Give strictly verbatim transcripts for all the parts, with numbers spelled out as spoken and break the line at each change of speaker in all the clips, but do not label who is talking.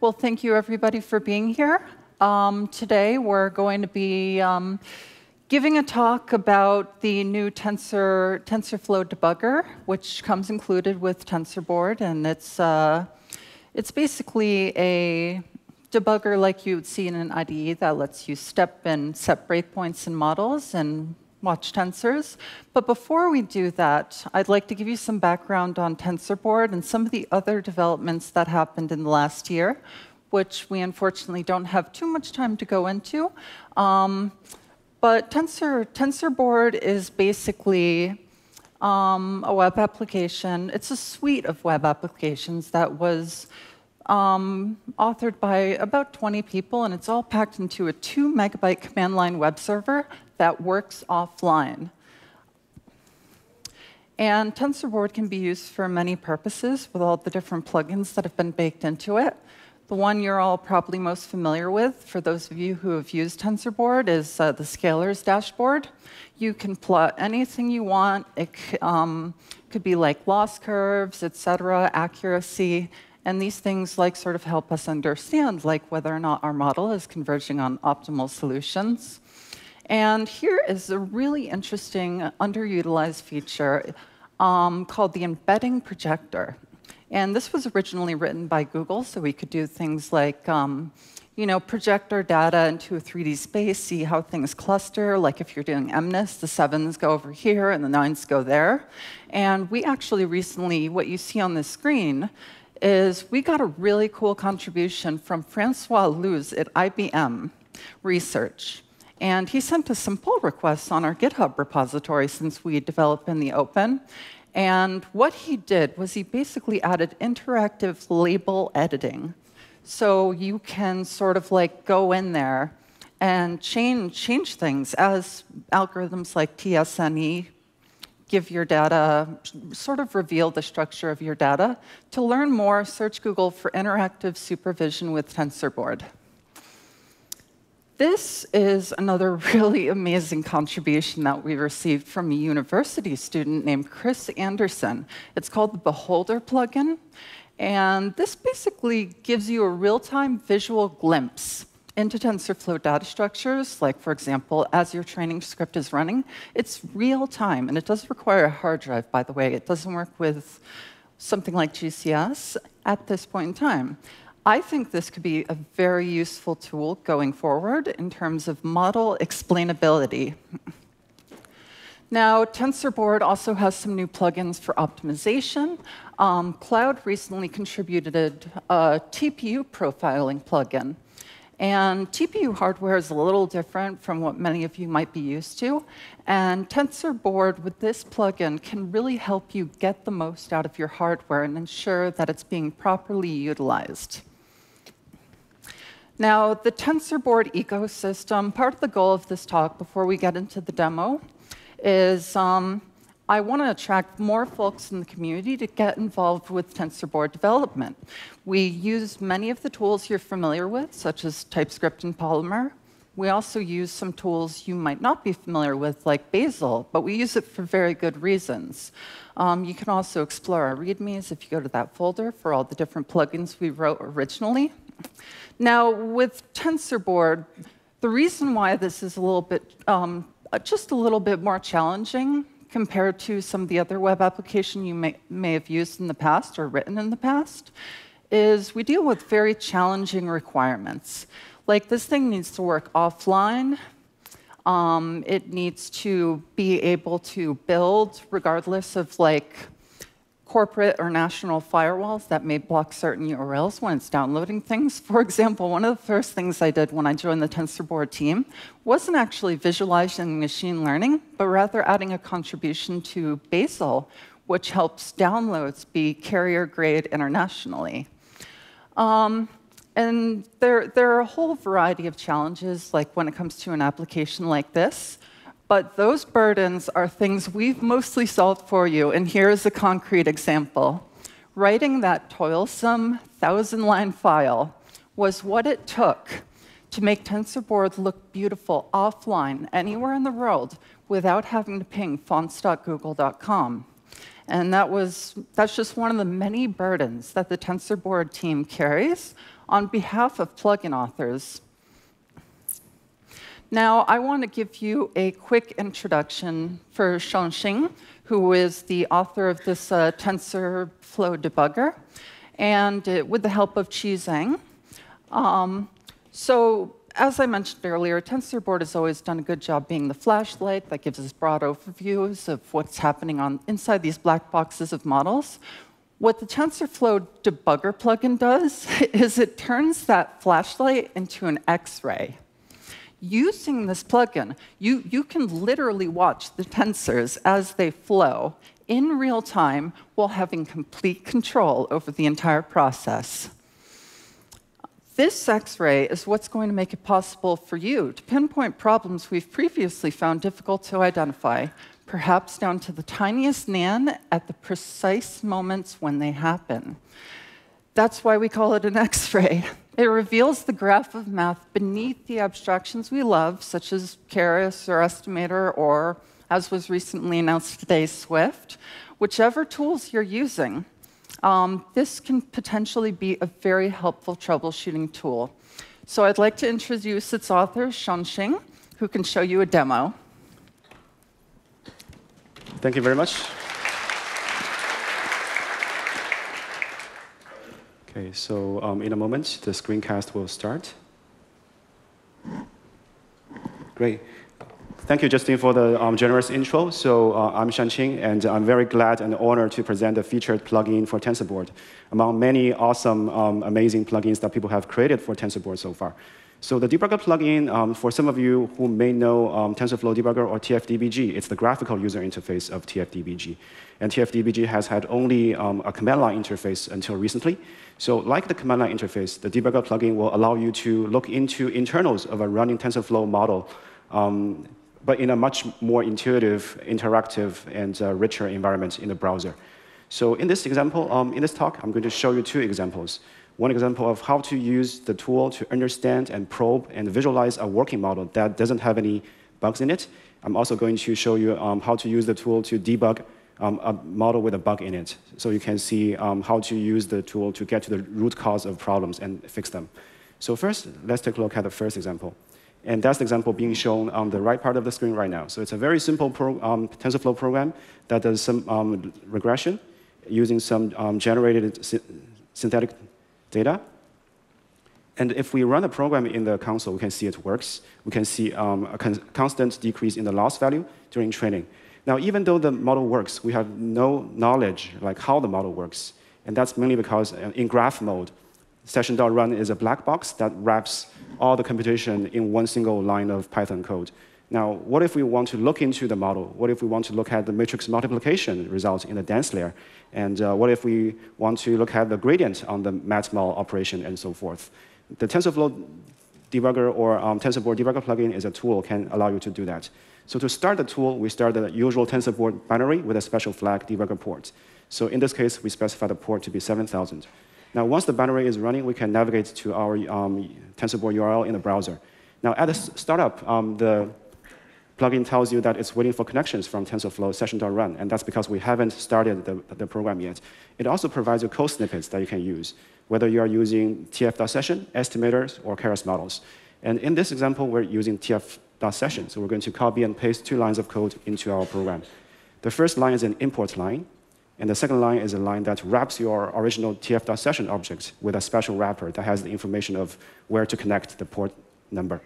Well, thank you, everybody, for being here. Um, today, we're going to be um, giving a talk about the new Tensor, TensorFlow Debugger, which comes included with TensorBoard. And it's, uh, it's basically a debugger like you would see in an I D E that lets you step and set breakpoints in models and watch tensors. But before we do that, I'd like to give you some background on TensorBoard and some of the other developments that happened in the last year, which we unfortunately don't have too much time to go into. Um, but Tensor, TensorBoard is basically um, a web application. It's a suite of web applications that was um, authored by about twenty people, and it's all packed into a two megabyte command line web server that works offline. And TensorBoard can be used for many purposes with all the different plugins that have been baked into it. The one you're all probably most familiar with, for those of you who have used TensorBoard, is uh, the Scalar's dashboard. You can plot anything you want. It um, could be like loss curves, et cetera, accuracy. And these things like sort of help us understand like whether or not our model is converging on optimal solutions. And here is a really interesting underutilized feature um, called the embedding projector. And this was originally written by Google, so we could do things like um, you know, project our data into a three D space, see how things cluster. Like if you're doing M N I S, the sevens go over here and the nines go there. And we actually recently, what you see on this screen, is we got a really cool contribution from Francois Luz at I B M Research. And he sent us some pull requests on our GitHub repository since we develop in the open. And what he did was he basically added interactive label editing. So you can sort of like go in there and change, change things as algorithms like T S N E give your data, sort of reveal the structure of your data. To learn more, search Google for interactive supervision with TensorBoard. This is another really amazing contribution that we received from a university student named Chris Anderson. It's called the Beholder plugin. And this basically gives you a real-time visual glimpse into TensorFlow data structures. Like, for example, as your training script is running, it's real-time. And it does require a hard drive, by the way. It doesn't work with something like G C S at this point in time. I think this could be a very useful tool going forward in terms of model explainability. Now, TensorBoard also has some new plugins for optimization. Um, Cloud recently contributed a T P U profiling plugin. And T P U hardware is a little different from what many of you might be used to. And TensorBoard, with this plugin, can really help you get the most out of your hardware and ensure that it's being properly utilized. Now, the TensorBoard ecosystem, part of the goal of this talk, before we get into the demo, is um, I want to attract more folks in the community to get involved with TensorBoard development. We use many of the tools you're familiar with, such as TypeScript and Polymer. We also use some tools you might not be familiar with, like Bazel, but we use it for very good reasons. Um, you can also explore our READMEs if you go to that folder for all the different plugins we wrote originally. Now, with TensorBoard, the reason why this is a little bit, um, just a little bit more challenging compared to some of the other web applications you may, may have used in the past or written in the past is we deal with very challenging requirements. Like this thing needs to work offline. Um, it needs to be able to build regardless of like corporate or national firewalls that may block certain U R Ls when it's downloading things. For example, one of the first things I did when I joined the TensorBoard team wasn't actually visualizing machine learning, but rather adding a contribution to Bazel, which helps downloads be carrier grade internationally. Um, and there, there are a whole variety of challenges, like when it comes to an application like this. But those burdens are things we've mostly solved for you, and here's a concrete example. Writing that toilsome thousand-line file was what it took to make TensorBoard look beautiful offline anywhere in the world without having to ping fonts dot google dot com. And that was, that's just one of the many burdens that the TensorBoard team carries on behalf of plugin authors. Now, I want to give you a quick introduction for Shanqing, who is the author of this uh, TensorFlow Debugger, and uh, with the help of Qi Zhang. Um, so, as I mentioned earlier, TensorBoard has always done a good job being the flashlight that gives us broad overviews of what's happening on inside these black boxes of models. What the TensorFlow Debugger plugin does is it turns that flashlight into an X-ray. Using this plugin, you, you can literally watch the tensors as they flow in real time while having complete control over the entire process. This X-ray is what's going to make it possible for you to pinpoint problems we've previously found difficult to identify, perhaps down to the tiniest nan at the precise moments when they happen. That's why we call it an X-ray. It reveals the graph of math beneath the abstractions we love, such as Keras or Estimator, or, as was recently announced today, Swift. Whichever tools you're using, um, this can potentially be a very helpful troubleshooting tool. So I'd like to introduce its author, Shanqing, who can show you a demo.
Thank you very much. Okay, so um, in a moment, the screencast will start. Great. Thank you, Justine, for the um, generous intro. So uh, I'm Shanqing, and I'm very glad and honored to present a featured plugin for TensorBoard, among many awesome, um, amazing plugins that people have created for TensorBoard so far. So the Debugger plugin, um, for some of you who may know um, TensorFlow Debugger or T F D B G, it's the graphical user interface of T F D B G. And T F D B G has had only um, a command line interface until recently. So like the command line interface, the Debugger plugin will allow you to look into internals of a running TensorFlow model, um, but in a much more intuitive, interactive, and uh, richer environment in the browser. So in this example, um, in this talk, I'm going to show you two examples. One example of how to use the tool to understand and probe and visualize a working model that doesn't have any bugs in it. I'm also going to show you um, how to use the tool to debug um, a model with a bug in it. So you can see um, how to use the tool to get to the root cause of problems and fix them. So first, let's take a look at the first example. And that's the example being shown on the right part of the screen right now. So it's a very simple pro um, TensorFlow program that does some um, regression using some um, generated sy synthetic data. And if we run a program in the console, we can see it works. We can see um, a con constant decrease in the loss value during training. Now, even though the model works, we have no knowledge like how the model works. And that's mainly because in graph mode, session.run is a black box that wraps all the computation in one single line of Python code. Now, what if we want to look into the model? What if we want to look at the matrix multiplication result in the dense layer? And uh, what if we want to look at the gradient on the matmul operation and so forth? The TensorFlow Debugger or um, TensorBoard Debugger plugin is a tool that can allow you to do that. So to start the tool, we start the usual TensorBoard binary with a special flag debugger port. So in this case, we specify the port to be seven thousand. Now, once the binary is running, we can navigate to our um, TensorBoard U R L in the browser. Now, at the startup, um, the plugin tells you that it's waiting for connections from TensorFlow session.run, and that's because we haven't started the, the program yet. It also provides you code snippets that you can use, whether you are using tf.session, estimators, or Keras models. And in this example, we're using tf.session, so we're going to copy and paste two lines of code into our program. The first line is an import line, and the second line is a line that wraps your original tf.session object with a special wrapper that has the information of where to connect the port number.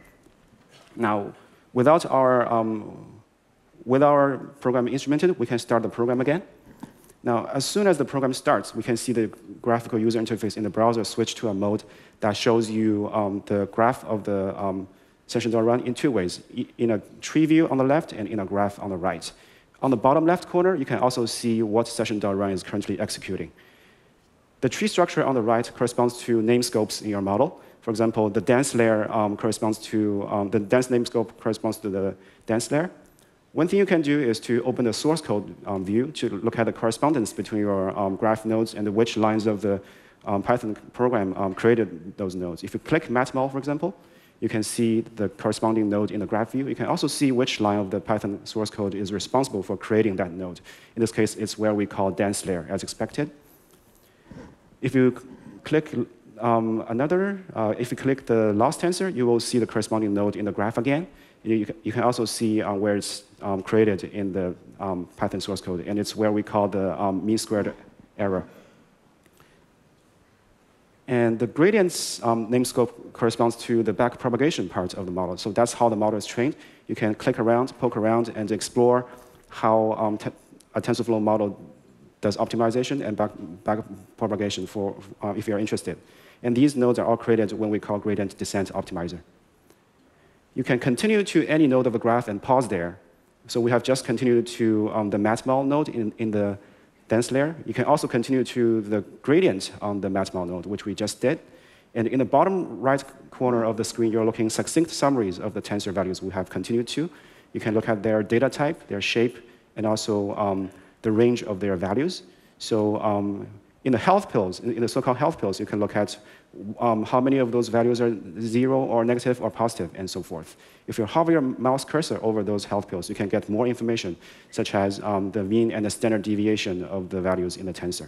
Now, Without our, um, with our program instrumented, we can start the program again. Now, as soon as the program starts, we can see the graphical user interface in the browser switch to a mode that shows you um, the graph of the um, session.run in two ways, in a tree view on the left and in a graph on the right. On the bottom left corner, you can also see what session.run is currently executing. The tree structure on the right corresponds to name scopes in your model. For example, the dense layer um, corresponds to, um, the dense name scope corresponds to the dense layer. One thing you can do is to open the source code um, view to look at the correspondence between your um, graph nodes and which lines of the um, Python program um, created those nodes. If you click matmul, for example, you can see the corresponding node in the graph view. You can also see which line of the Python source code is responsible for creating that node. In this case, it's where we call dense layer, as expected. If you click um, another, uh, if you click the loss tensor, you will see the corresponding node in the graph again. You, you, can, you can also see uh, where it's um, created in the um, Python source code, and it's where we call the um, mean squared error. And the gradients um, name scope corresponds to the back propagation part of the model. So that's how the model is trained. You can click around, poke around, and explore how um, a TensorFlow model does optimization and back, back propagation for uh, if you're interested. And these nodes are all created when we call gradient descent optimizer. You can continue to any node of a graph and pause there. So we have just continued to um, the matmul node in, in the dense layer. You can also continue to the gradient on the matmul node, which we just did. And in the bottom right corner of the screen, you're looking succinct summaries of the tensor values we have continued to. You can look at their data type, their shape, and also um, the range of their values. So um, in the health pills, in the so-called health pills, you can look at um, how many of those values are zero or negative or positive, and so forth. If you hover your mouse cursor over those health pills, you can get more information, such as um, the mean and the standard deviation of the values in the tensor.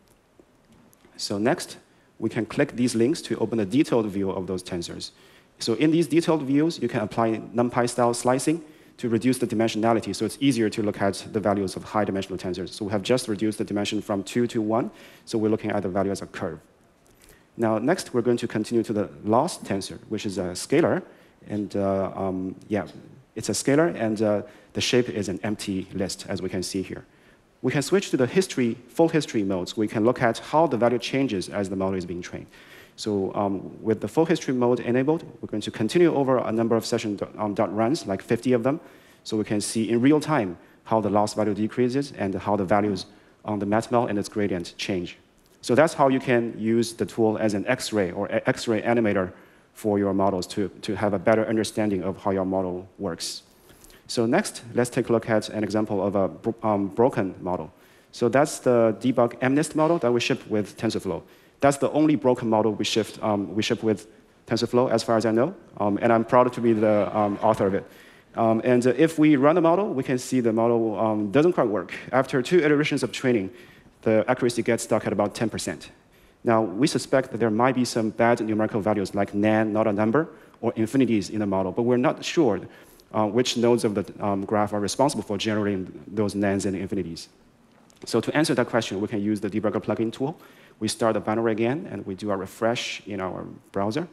So next, we can click these links to open a detailed view of those tensors. So in these detailed views, you can apply NumPy-style slicing to reduce the dimensionality, so it's easier to look at the values of high-dimensional tensors. So we have just reduced the dimension from two to one, so we're looking at the value as a curve. Now, next, we're going to continue to the loss tensor, which is a scalar. And uh, um, yeah, it's a scalar, and uh, the shape is an empty list, as we can see here. We can switch to the history, full history modes. We can look at how the value changes as the model is being trained. So um, with the full history mode enabled, we're going to continue over a number of session um, dot runs, like fifty of them, so we can see in real time how the loss value decreases and how the values on the matmul and its gradient change. So that's how you can use the tool as an X-ray or X-ray animator for your models to, to have a better understanding of how your model works. So next, let's take a look at an example of a bro um, broken model. So that's the debug mnist model that we ship with TensorFlow. That's the only broken model we, shipped, um, we ship with TensorFlow, as far as I know, um, and I'm proud to be the um, author of it. Um, and uh, if we run the model, we can see the model um, doesn't quite work. After two iterations of training, the accuracy gets stuck at about ten percent. Now, we suspect that there might be some bad numerical values like nan, not a number, or infinities in the model, but we're not sure uh, which nodes of the um, graph are responsible for generating those nans and infinities. So to answer that question, we can use the debugger plugin tool. We start the binary again, and we do a refresh in our browser.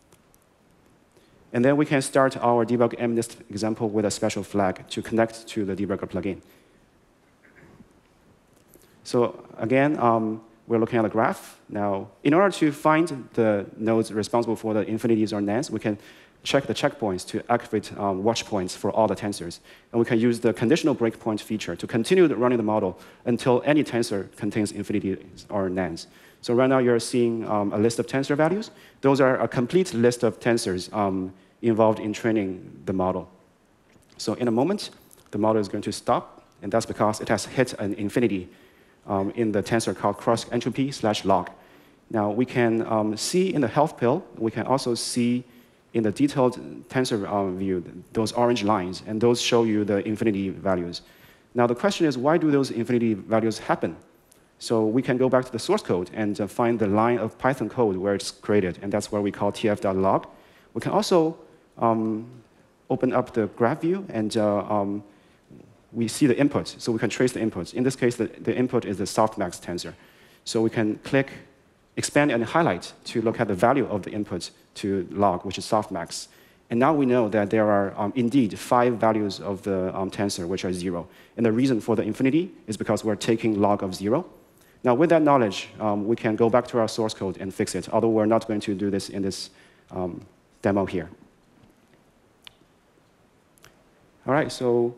And then we can start our debug mnist example with a special flag to connect to the debugger plugin. So again, um, we're looking at the graph. Now, in order to find the nodes responsible for the infinities or nans, we can check the checkpoints to activate um, watch points for all the tensors. And we can use the conditional breakpoint feature to continue running the model until any tensor contains infinities or nans. So right now, you're seeing um, a list of tensor values. Those are a complete list of tensors um, involved in training the model. So in a moment, the model is going to stop, and that's because it has hit an infinity um, in the tensor called cross entropy slash log. Now, we can um, see in the health pill, we can also see in the detailed tensor um, view, those orange lines, and those show you the infinity values. Now, the question is, why do those infinity values happen? So we can go back to the source code and uh, find the line of Python code where it's created, and that's where we call tf.log. We can also um, open up the graph view, and uh, um, we see the input, so we can trace the inputs. In this case, the, the input is the softmax tensor. So we can click, expand, and highlight to look at the value of the input to log, which is softmax. And now we know that there are um, indeed five values of the um, tensor which are zero. And the reason for the infinity is because we're taking log of zero. Now, with that knowledge, um, we can go back to our source code and fix it, although we're not going to do this in this um, demo here. All right, so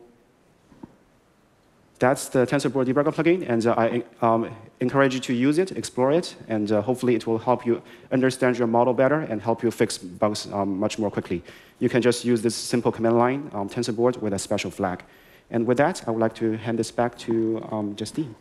that's the TensorBoard debugger plugin, and uh, I um, encourage you to use it, explore it, and uh, hopefully it will help you understand your model better and help you fix bugs um, much more quickly. You can just use this simple command line, um, TensorBoard, with a special flag. And with that, I would like to hand this back to um, Justine.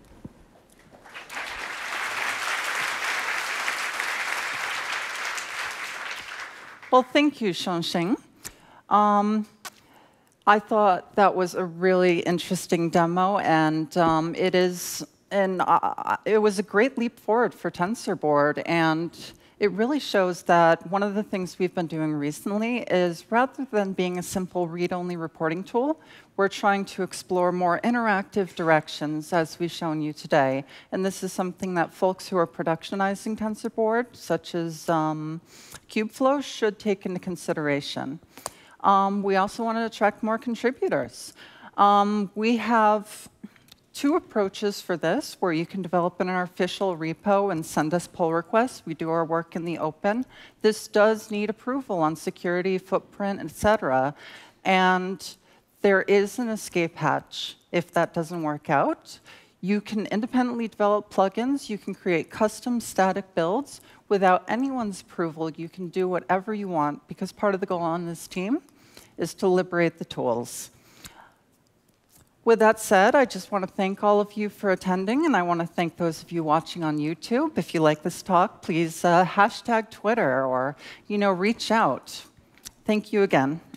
Well, thank you, Shanqing. Um, I thought that was a really interesting demo, and um, it is, and uh, it was a great leap forward for TensorBoard, and It really shows that one of the things we've been doing recently is, rather than being a simple read-only reporting tool, we're trying to explore more interactive directions, as we've shown you today. And this is something that folks who are productionizing TensorBoard, such as um, Kubeflow, should take into consideration. Um, we also want to attract more contributors. Um, we have two approaches for this, where you can develop in our official repo and send us pull requests. We do our work in the open. This does need approval on security, footprint, et cetera. And there is an escape hatch if that doesn't work out. You can independently develop plugins. You can create custom static builds. Without anyone's approval, you can do whatever you want, because part of the goal on this team is to liberate the tools. With that said, I just want to thank all of you for attending, and I want to thank those of you watching on YouTube. If you like this talk, please uh, hashtag Twitter or, you know, reach out. Thank you again.